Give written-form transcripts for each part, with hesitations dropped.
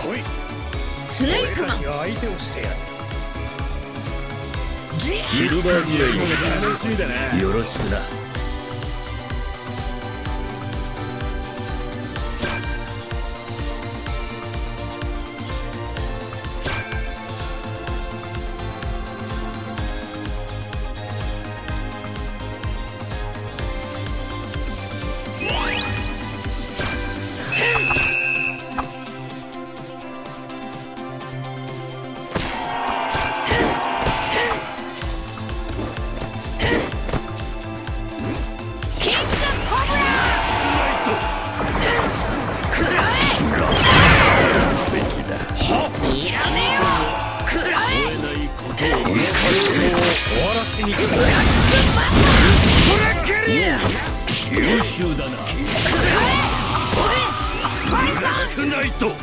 来い。 スネークマン。 相手をしてやる。 シルバーディレイ楽しみだな。 よろしくな。優秀だな。くないと。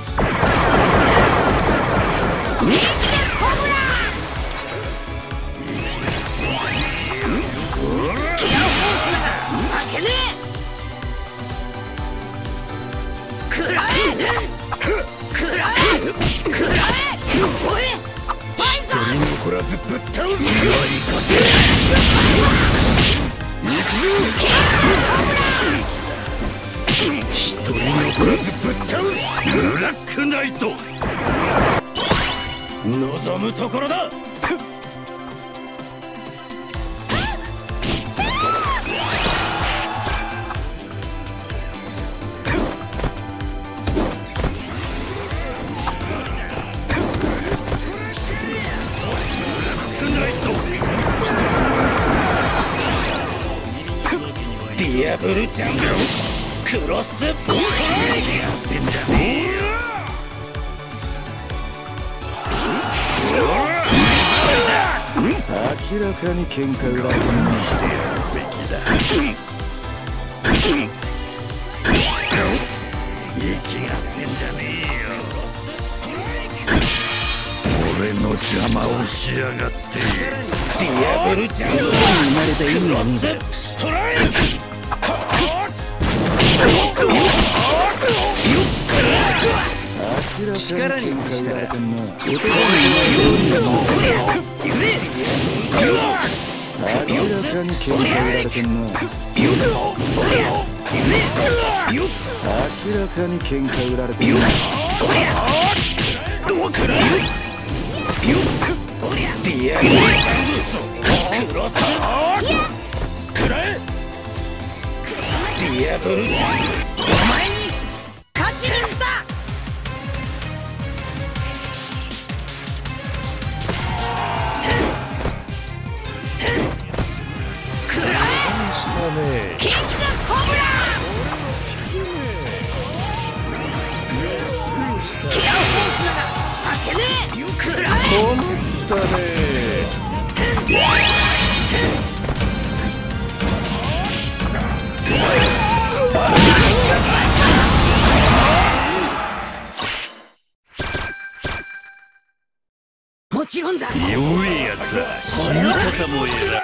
こらずぶっ倒す。一人残らずぶっ倒す。ブラックナイト。望むところだ。ディアブルジャングルクロストライクやってんじゃねえよ。 明らかに喧嘩売られてるしてやるべきだ。息がってんじゃねえよ。俺の邪魔をしやがって。ディアブルジャングルクロスストライク。 明らかに喧嘩売られてんな。男に明らかに喧嘩売られてんな。明らかに喧嘩売られてんな。 ディアブルクロスくらえ。ディアブルジャングルお前に勝ちに来た。くらえ。キングコブラ。ケアフォースなら負けねえ。くらえ。 だね。 もちろんだ。 弱いやつは死に方も偉い。